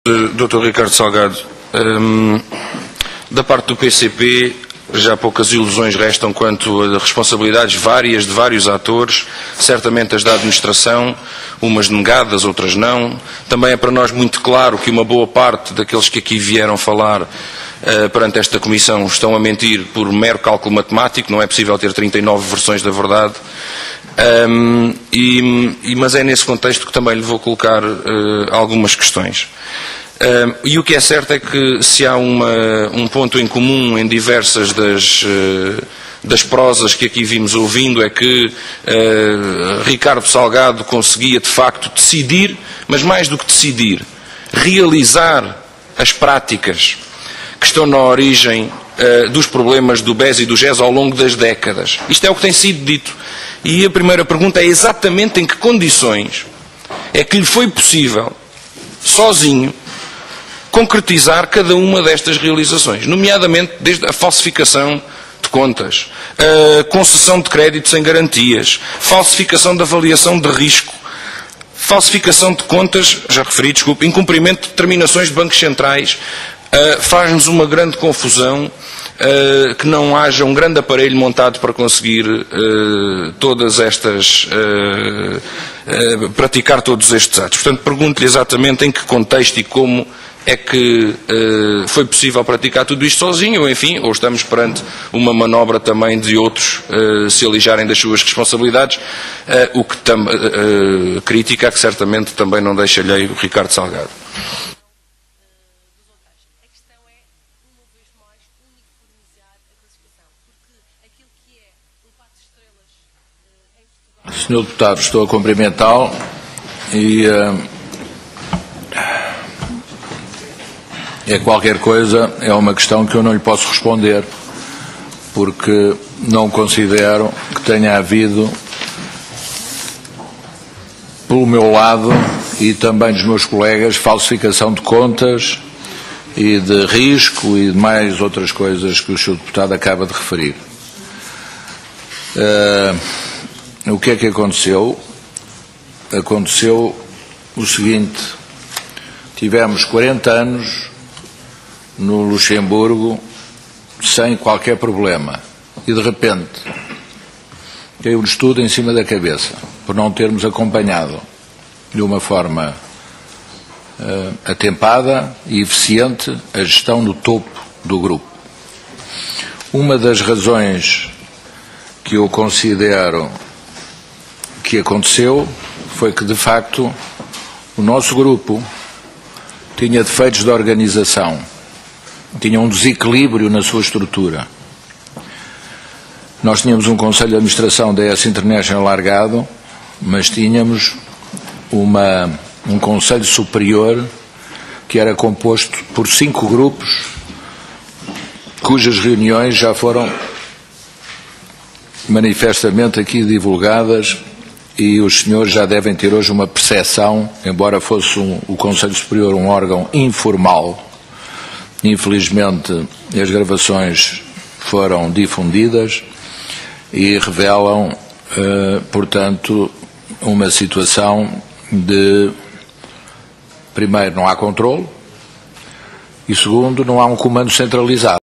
Dr. Ricardo Salgado, da parte do PCP já poucas ilusões restam quanto a responsabilidades várias de vários atores, certamente as da administração, umas negadas, outras não. Também é para nós muito claro que uma boa parte daqueles que aqui vieram falar perante esta Comissão estão a mentir por mero cálculo matemático, não é possível ter 39 versões da verdade. Mas é nesse contexto que também lhe vou colocar algumas questões. E o que é certo é que se há um ponto em comum em diversas das prosas que aqui vimos ouvindo, é que Ricardo Salgado conseguia de facto decidir, mas mais do que decidir, realizar as práticas que estão na origem dos problemas do BES e do GES ao longo das décadas. Isto é o que tem sido dito. E a primeira pergunta é exatamente em que condições é que lhe foi possível, sozinho, concretizar cada uma destas realizações, nomeadamente desde a falsificação de contas, a concessão de crédito sem garantias, falsificação de avaliação de risco, falsificação de contas, já referi, desculpe, incumprimento de determinações de bancos centrais. Faz-nos uma grande confusão que não haja um grande aparelho montado para conseguir todas estas, praticar todos estes atos. Portanto, pergunto-lhe exatamente em que contexto e como é que foi possível praticar tudo isto sozinho, ou enfim, ou estamos perante uma manobra também de outros se alijarem das suas responsabilidades, o que crítica que certamente também não deixa alheio o Ricardo Salgado. Senhor Deputado, estou a cumprimentá-lo e qualquer coisa, é uma questão que eu não lhe posso responder, porque não considero que tenha havido, pelo meu lado e também dos meus colegas, falsificação de contas e de risco e de mais outras coisas que o Sr. Deputado acaba de referir. O que é que aconteceu? Aconteceu o seguinte: tivemos 40 anos no Luxemburgo sem qualquer problema e de repente caiu-nos tudo em cima da cabeça por não termos acompanhado de uma forma atempada e eficiente a gestão do topo do grupo. Uma das razões que eu considero que aconteceu foi que, de facto, o nosso grupo tinha defeitos de organização, tinha um desequilíbrio na sua estrutura. Nós tínhamos um Conselho de Administração da ES International largado, mas tínhamos um Conselho Superior que era composto por 5 grupos, cujas reuniões já foram manifestamente aqui divulgadas, e os senhores já devem ter hoje uma percepção, embora fosse o Conselho Superior um órgão informal. Infelizmente, as gravações foram difundidas e revelam, portanto, uma situação de, primeiro, não há controle e, segundo, não há um comando centralizado.